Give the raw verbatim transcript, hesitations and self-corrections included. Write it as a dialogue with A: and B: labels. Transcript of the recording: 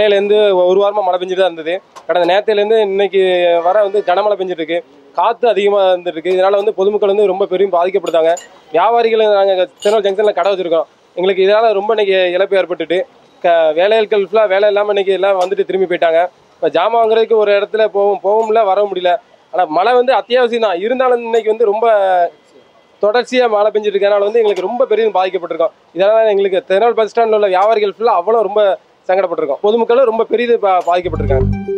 A: அன்னையிலேருந்து ஒரு வாரமாக மழை பெஞ்சுட்டு தான் இருந்தது. கடந்த நேரத்துலேருந்து இன்னைக்கு வர வந்து கனமழை பெஞ்சிட்டு இருக்கு. காற்று அதிகமாக இருந்துட்டு இருக்கு. இதனால் வந்து பொதுமக்கள் வந்து ரொம்ப பெரும் பாதிக்கப்படுத்தாங்க. வியாபாரிகள் நாங்கள் திருநெல்வேலி ஜங்ஷனில் கடை வச்சுருக்கோம். எங்களுக்கு இதனால் ரொம்ப இன்னைக்கு இழப்பு ஏற்பட்டுட்டு க வேலையாட்கள் ஃபுல்லாக வேலை இல்லாமல் இன்னைக்கு எல்லாம் வந்துட்டு திரும்பி போயிட்டாங்க. இப்போ ஜாமான் வாங்குறதுக்கு ஒரு இடத்துல போகும் போகவும் முடியல, வர முடியல. ஆனால் மழை வந்து அத்தியாவசியம் தான். இருந்தாலும் இன்னைக்கு வந்து ரொம்ப தொடர்ச்சியாக மழை பெஞ்சிட்டு இருக்கனால வந்து எங்களுக்கு ரொம்ப பெரிய பாதிக்கப்பட்டிருக்கோம். இதனால் எங்களுக்கு திருநெல்வேலி பஸ் ஸ்டாண்டில் உள்ள வியாபாரிகள் ஃபுல்லாக அவ்வளோ ரொம்ப சங்கடப்பட்டிருக்கோம். பொதுமக்களும் ரொம்ப பெரிய பாதிக்கப்பட்டிருக்காங்க.